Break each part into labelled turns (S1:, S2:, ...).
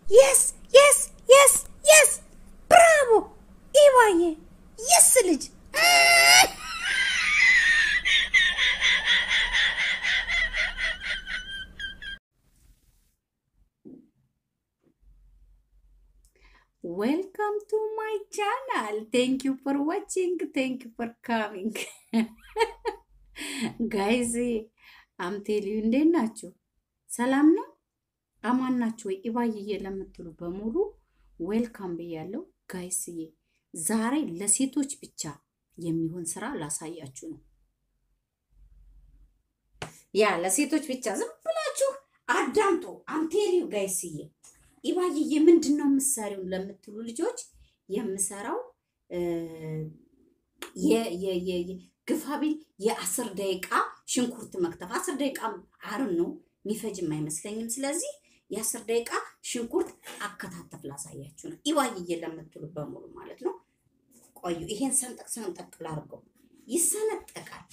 S1: Yes, yes, yes, yes. Bravo. Iwaye. Yes, ልጅ. Welcome to my channel. Thank you for watching. Thank you for coming. Guys, I'm telling you እንዴት ናችሁ? ሰላም ነው? አማን ናችሁ ወይ? ኢባዬ ለምትሉ በሙሉ ዌልካም ብያለሁ። ጋይስዬ ዛሬ ለሴቶች ብቻ የሚሆን ስራ ላሳያችሁ ነው። ያ ለሴቶች ብቻ ዝም ብላችሁ አዳምጡ። I'm telling you ጋይስዬ ኢባዬ ምንድነው ምሳሌው ለምትሉ ልጆች የምሰራው ግፋቢል የ10 ደቂቃ ሽንኩርት መክተፍ 10 ደቂቃ አርን ነው ሚፈጅም አይመስለኝም። ስለዚህ የ10 ደቂቃ ሽንኩርት አከታተፍ ላሳያችሁ ነው። ኢባዬ ለምትሉ በሙሉ ማለት ነው። ቆዩ ይሄን ሰንጠቅ ላርገው። ይሰነጠቃል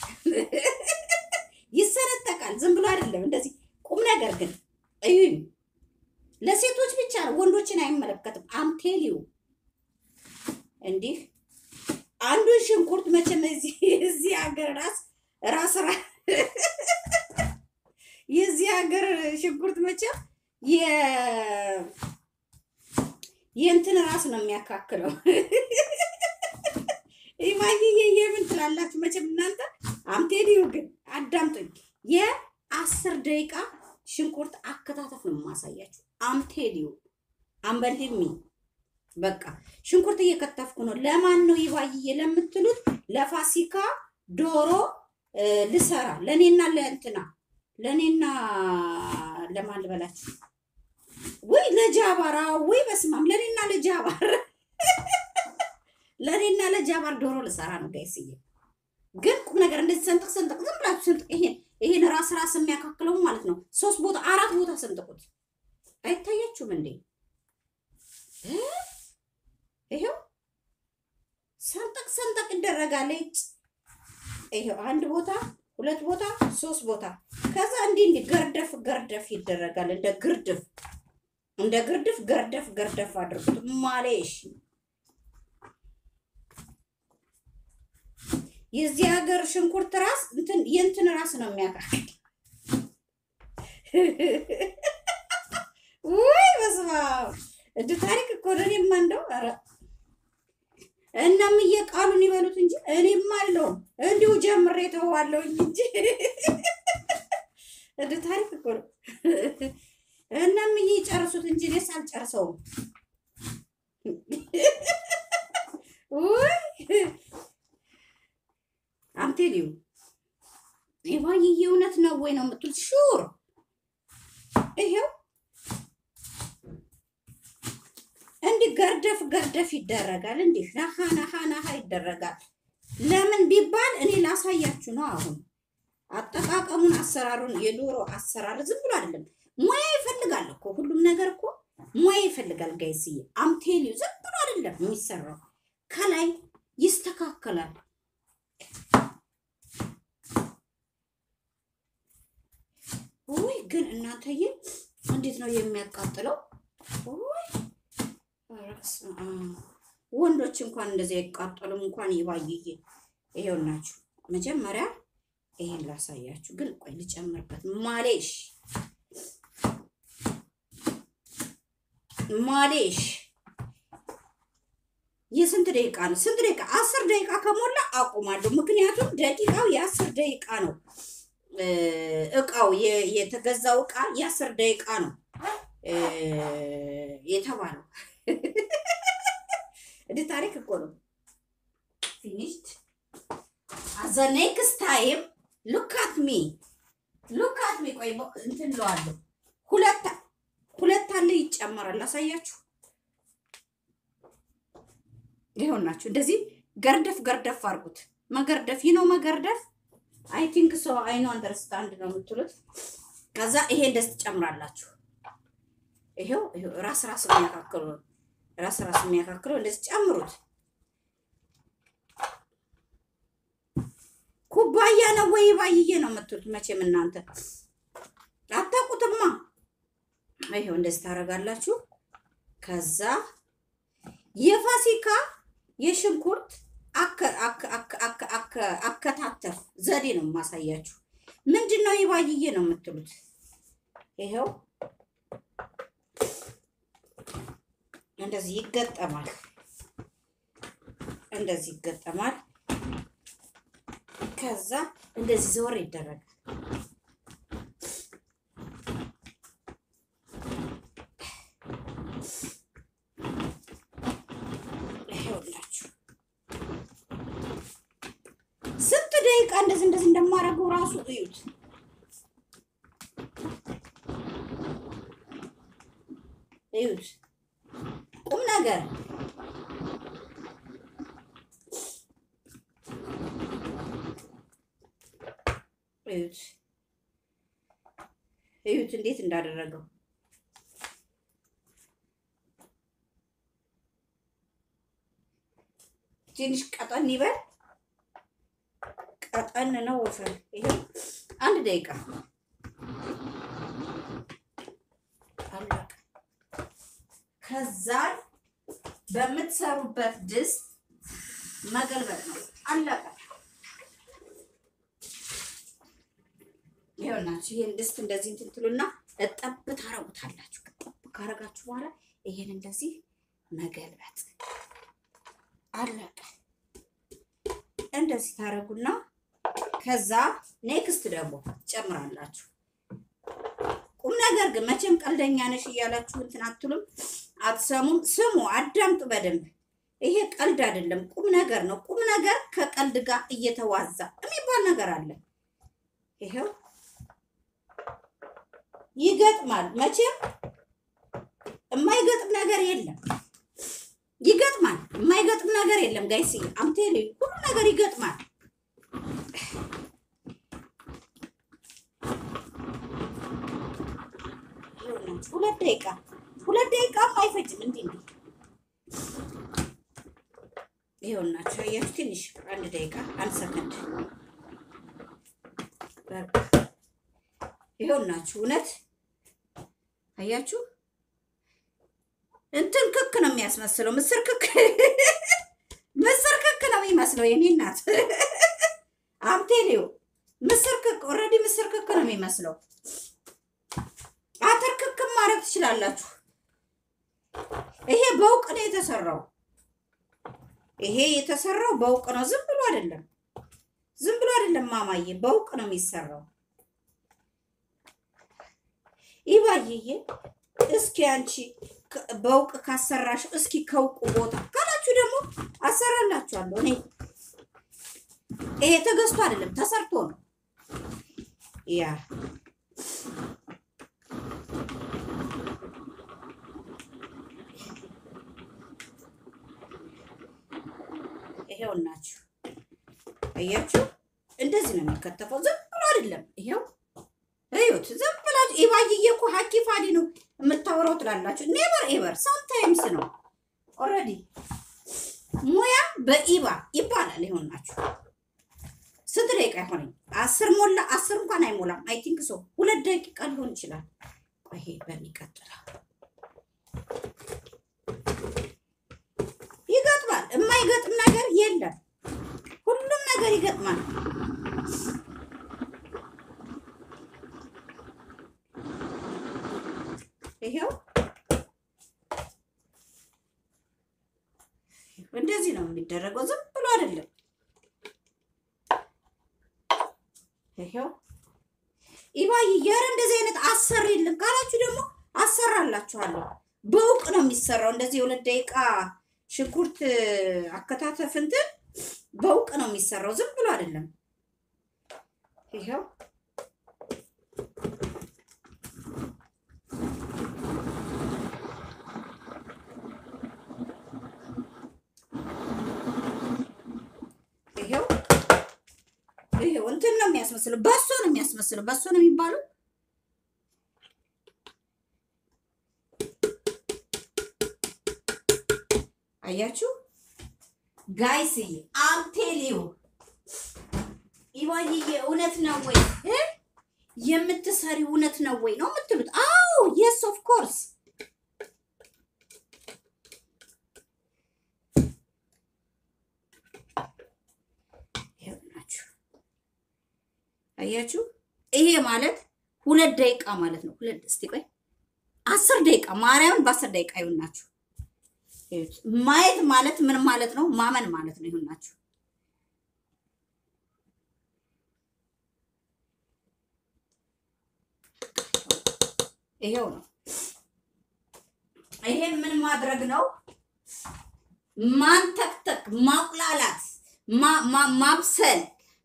S1: ይሰነጠቃል። ዝም ብሎ አይደለም እንደዚህ ቁም ነገር ግን እዩኝ። ለሴቶች ብቻ ነው፣ ወንዶችን አይመለከትም። አምቴሊው እንዲህ አንዱ ሽንኩርት መቼም እዚህ ሀገር ራስ የዚህ ሀገር ሽንኩርት መቼም የእንትን ራስ ነው የሚያካክለው። ኢባዬ የምን ትላላችሁ መቼም እናንተ። አምቴሊው ግን አዳምጡኝ። የ10 ደቂቃ ሽንኩርት አከታተፍ ነው ማሳያችሁ። አምቴሊው አንበልሚ በቃ ሽንኩርት እየከተፍኩ ነው። ለማን ነው ኢባዬ ለምትሉት ለፋሲካ ዶሮ ልሰራ ለኔና ለእንትና ለኔና ለማን ልበላችሁ ወይ ለጃባራ ወይ በስማም ለኔና ለጃባር ለኔና ለጃባር ዶሮ ልሰራ ነው ጋይስዬ። ግን ቁም ነገር እንደዚህ ሰንጥቅ ዝም ብላችሁ ሰንጥቅ ይሄን ራስ የሚያካክለው ማለት ነው። 3 ቦታ 4 ቦታ ሰንጥቁት። አይታያችሁም እንዴ? ይሄው ሰንጠቅ ይደረጋል። ይሄው 1 ቦታ 2 ቦታ 3 ቦታ ከዛ እንዲህ ገርደፍ ይደረጋል። እንደ ግርድፍ ገርደፍ አድርጉት ማለሽ። የዚህ ሀገር ሽንኩርት ራስ የእንትን ራስ ነው የሚያካክል። ወይ በስመ አብ እንደ ታሪክ እኮ ነው። እኔማ እንደው ኧረ እናም እየቃሉን ይበሉት እንጂ እኔማ አልለውም እንዲሁ ጀምሬ ተዋለሁ እንጂ እንደ ታሪክ እኮ ነው። እናም እየጨርሱት እንጂ እኔስ አልጨርሰውም። ወይ አምቴሊው ኢባዬ እውነት ነው ወይ ነው የምትሉት? ሹር ይሄው እንዲህ ገርደፍ ይደረጋል። እንዲህ ናሃ ይደረጋል። ለምን ቢባል እኔ ላሳያችሁ ነው። አሁን አጠቃቀሙን አሰራሩን የዶሮ አሰራር ዝም ብሎ አይደለም፣ ሙያ ይፈልጋል እኮ ሁሉም ነገር እኮ ሙያ ይፈልጋል ጋይስዬ። አምቴሊው ዝም ብሎ አይደለም የሚሰራው፣ ከላይ ይስተካከላል። ወይ ግን እናንተዬ እንዴት ነው የሚያቃጥለው? ወይ ወንዶች እንኳን እንደዚህ አይቃጠሉም። እንኳን ኢባዬ ይሄውናችሁ። መጀመሪያ ይሄን ላሳያችሁ፣ ግን ቆይ ልጨምርበት። ማሌሽ የስንት ደቂቃ ነው? ስንት ደቂቃ? 10 ደቂቃ ከሞላ አቁማለሁ። ምክንያቱም ደቂቃው የ10 ደቂቃ ነው። እቃው የተገዛው እቃ የ10 ደቂቃ ነው የተባለው። እንደ ታሪክ እኮ ነው። finished as the next time look at me ቆይ እንትን ለዋለሁ። ሁለት አለ ይጨመራል። አሳያችሁ። ይሄውናችሁ እንደዚህ ገርደፍ አርጉት። መገርደፍ ነው መገርደፍ። I think so I know understand ነው የምትሉት። ከዛ ይሄ እንደዚህ ትጨምራላችሁ። ይሄው ራስ የሚያካክለው እንደዚህ ጨምሩት። ኩባያ ነው ወይ ኢባዬ ነው የምትሉት መቼም እናንተ አታውቁትማ። ይሄው እንደዚህ ታረጋላችሁ። ከዛ የፋሲካ የሽንኩርት አከታተፍ ዘዴ ነው ማሳያችሁ። ምንድነው ይባይዬ ነው የምትሉት? ይሄው እንደዚህ ይገጠማል። እንደዚህ ይገጠማል። ከዛ እንደዚህ ዘወር ይደረጋል። ይሄውላችሁ ስንት ደቂቃ እንደዚህ እንደማደርገው ራሱ እዩት። እዩት ቁም ነገር እዩት እንዴት እንዳደረገው። ትንሽ ቀጠን ይበል። ቀጠን ነው ወፈር። ይሄ 1 ደቂቃ አለቀ። ከዛ በምትሰሩበት ድስት መገልበጥ ነው። አለቀ። ይኸውናችሁ ይሄን ድስት እንደዚህ እንትን ትሉና እጠብ ታረጉታላችሁ። እጠብ ካረጋችሁ በኋላ ይሄን እንደዚህ መገልበጥ አለቀ። እንደዚህ ታረጉና ከዛ ኔክስት ደግሞ ጨምራላችሁ። ቁም ነገር ግን መቼም ቀልደኛ ነሽ እያላችሁ እንትን አትሉም፣ አትሰሙም። ስሙ፣ አዳምጡ በደንብ። ይሄ ቀልድ አይደለም፣ ቁም ነገር ነው። ቁም ነገር ከቀልድ ጋር እየተዋዛ የሚባል ነገር አለ። ይሄው ይገጥማል። መቼም የማይገጥም ነገር የለም። ይገጥማል። የማይገጥም ነገር የለም ጋይስ። አምቴል ሁሉ ነገር ይገጥማል። ሁለት ደቂቃ አይፈጅም። እንዴ ይኸውናችሁ አያችሁ፣ ትንሽ 1 ደቂቃ 1 ሰከንድ ይኸውናችሁ። እውነት አያችሁ፣ እንትን ክክ ነው የሚያስመስለው። ምስር ክክ ነው የሚመስለው። የኔ እናት አምቴሌው ምስር ክክ ኦልሬዲ ምስር ክክ ነው የሚመስለው። አተር ክክ ማድረግ ትችላላችሁ። ይሄ በውቅ ነው የተሰራው። ይሄ የተሰራው በውቅ ነው። ዝም ብሎ አይደለም ማማዬ፣ በውቅ ነው የሚሰራው። ይባይዬ እስኪ አንቺ በውቅ ካሰራሽ እስኪ ከውቁ ቦታ ካላችሁ ደግሞ አሰራላችኋለሁ። እኔ ይሄ ተገዝቶ አይደለም ተሰርቶ ነው። ያ ይሄውናችሁ አያችሁ፣ እንደዚህ ነው የሚከተፈው። ዝም ብሎ አይደለም። ይሄው እዩት። ዝም ብላችሁ ኢባይዬ እኮ ሀኪ ፋዲ ነው የምታወራው ትላላችሁ። ኔቨር ኤቨር ሳምታይምስ ነው። ኦልሬዲ ሙያ በኢባ ይባላል። ይሆናችሁ ስንት ደቂቃ ይሆነኝ? 10 ሞላ? 10 እንኳን አይሞላም። አይ ቲንክ ሶ 2 ደቂቃ ሊሆን ይችላል። ይሄ በሚቀጥለው ይገጥማል። የማይገጥም ነገር የለም። ሁሉም ነገር ይገጥማል። ይሄው እንደዚህ ነው የሚደረገው። ዝም ብሎ አይደለም። ይሄው ኢባይ ያረ እንደዚህ አይነት አሰር የለም ካላችሁ ደግሞ አሰራላችኋለሁ። በውቅ ነው የሚሰራው። እንደዚህ 2 ደቂቃ ሽንኩርት አከታተፍ እንትን በውቅ ነው የሚሰራው። ዝም ብሎ አይደለም። ይሄው ይሄው እንትን ነው የሚያስመስለው። በሶ ነው የሚያስመስለው። በሶ ነው የሚባለው። አያችሁ ጋይስ፣ አምቴሊው ኢባይዬ እውነት ነው ወይ የምትሰሪው? እውነት ነው ወይ ነው የምትሉት? አዎ የስ ኦፍ ኮርስ አያችሁ ይሄ ማለት 2 ደቂቃ ማለት ነው። እስቲ ቆይ 10 ደቂቃ ማርያምን በ10 ደቂቃ ይሁናችሁ። ማየት ማለት ምን ማለት ነው? ማመን ማለት ነው። ይሁናችሁ ይሄው ነው። ይሄ ምን ማድረግ ነው? ማንተክተክ፣ ማቁላላት፣ ማብሰል፣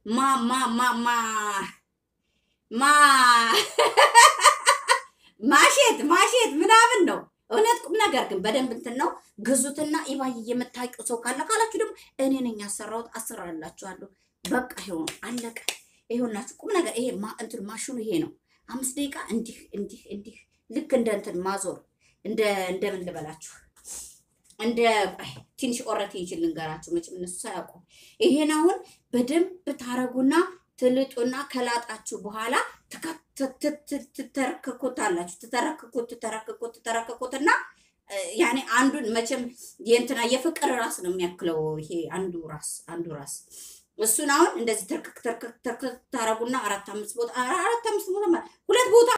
S1: ማሸት ምናምን ነው። እውነት ቁም ነገር ግን በደንብ እንትን ነው። ግዙትና ኢባይ የምታውቂው ሰው ካላችሁ ደግሞ እኔ ነኝ ያሰራሁት አሰራላችኋለሁ። በቃ ይሄው ነው አለቀ። ይሄውናችሁ ቁም ነገር ይሄ እንትን ማሽኑ ይሄ ነው። 5 ደቂቃ እንዲህ ልክ እንደ እንትን ማዞር እንደምን ልበላችሁ እንደ ትንሽ ቆረቴ ይችል ልንገራችሁ መቼም እነሱ ሳያውቁ ይሄን አሁን በደንብ ታረጉና ትልጡና ከላጣችሁ በኋላ ትተረክኩትና ያኔ አንዱን መቼም የእንትና የፍቅር ራስ ነው የሚያክለው ይሄ አንዱ ራስ እሱን አሁን እንደዚህ ተርክክ ታረጉና 4-5 ቦታ 2 ቦታ